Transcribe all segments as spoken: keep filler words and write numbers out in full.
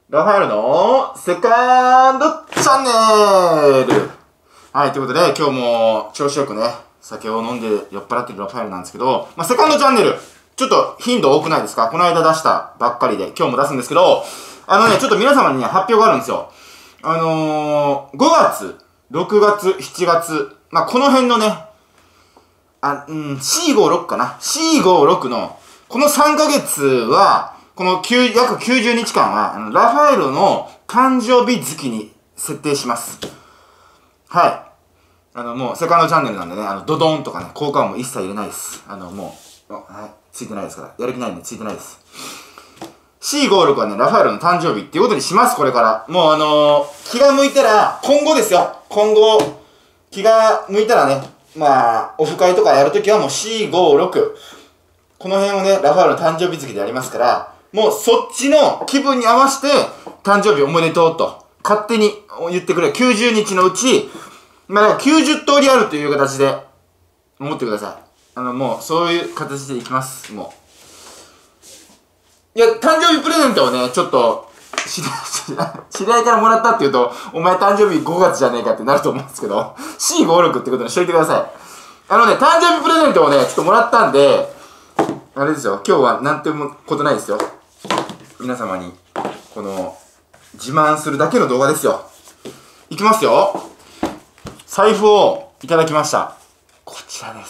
ラファエルのセカンドチャンネル。はい、ということで、今日も調子よくね、酒を飲んで酔っ払ってるラファエルなんですけど、まあ、セカンドチャンネル、ちょっと頻度多くないですか？この間出したばっかりで、今日も出すんですけど、あのね、ちょっと皆様にね、発表があるんですよ。あのー、ごがつ、ろくがつ、しちがつ、まあ、この辺のね、あ、うん、シーごじゅうろく かな。シーごじゅうろく の、このさんかげつは、この約きゅうじゅうにちかんは、あのラファエルの誕生日月に設定します。はい。あの、もう、セカンドチャンネルなんでね、あの、ドドーンとかね、効果音も一切入れないです。あの、もう、はい、ついてないですから。やる気ないんでついてないです。シーごじゅうろく はね、ラファエルの誕生日っていうことにします、これから。もうあのー、気が向いたら、今後ですよ。今後、気が向いたらね、まあ、オフ会とかやるときはもう シーごじゅうろく。この辺をね、ラファエルの誕生日月でやりますから、もうそっちの気分に合わせて、誕生日おめでとうと、勝手に言ってくれ。きゅうじゅうにちのうち、まあ、だからきゅうじゅうとおりあるという形で、思ってください。あの、もう、そういう形でいきます、もう。いや、誕生日プレゼントをね、ちょっと、知り知り合いからもらったって言うと、お前誕生日ごがつじゃねえかってなると思うんですけど、シーごじゅうろく ってことにしといてください。あのね、誕生日プレゼントをね、ちょっともらったんで、あれですよ、今日はなんてことないですよ。皆様に、この、自慢するだけの動画ですよ。いきますよ。財布をいただきました。こちらです。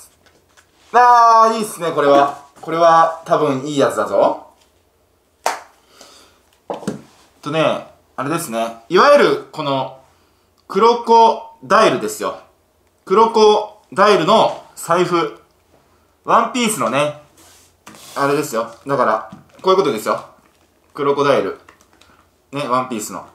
あー、いいっすね、これは。これは、多分いいやつだぞ。とね、あれですね。いわゆる、この、クロコダイルですよ。クロコダイルの財布。ワンピースのね、あれですよ。だから、こういうことですよ。クロコダイル。ね、ワンピースの。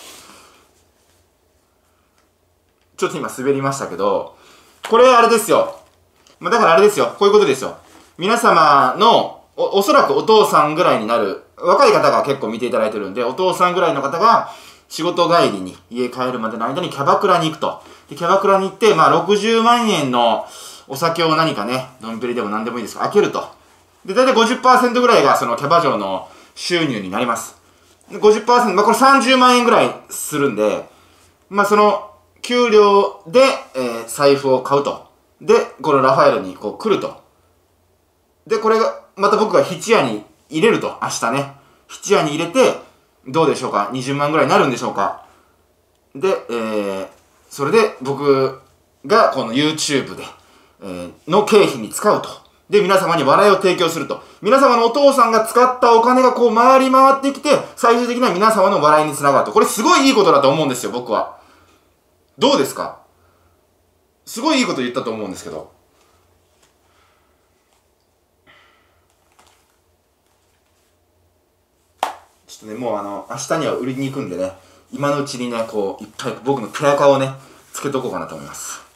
ちょっと今滑りましたけど、これあれですよ。まあ、だからあれですよ。こういうことですよ。皆様のお、おそらくお父さんぐらいになる、若い方が結構見ていただいてるんで、お父さんぐらいの方が仕事帰りに家帰るまでの間にキャバクラに行くと。で、キャバクラに行って、まあろくじゅうまんえんのお酒を何かね、ドンペリでも何でもいいです開けると。で、だいたい ごじゅっパーセント ぐらいがそのキャバ嬢の収入になります。で ごじゅっパーセント、まあこれさんじゅうまんえんぐらいするんで、まあその、給料で、えー、財布を買うと。で、このラファエルにこう来ると。で、これが、また僕が質屋に入れると。明日ね。質屋に入れて、どうでしょうか？ にじゅう 万ぐらいになるんでしょうか？で、えー、それで僕がこの YouTube で、えー、の経費に使うと。で、皆様に笑いを提供すると。皆様のお父さんが使ったお金がこう回り回ってきて、最終的には皆様の笑いにつながると。これすごいいいことだと思うんですよ、僕は。どうですか？すごいいいこと言ったと思うんですけど。ちょっとね、もうあの、明日には売りに行くんでね、今のうちにね、こう、いっぱい僕の手垢をね、つけとこうかなと思います。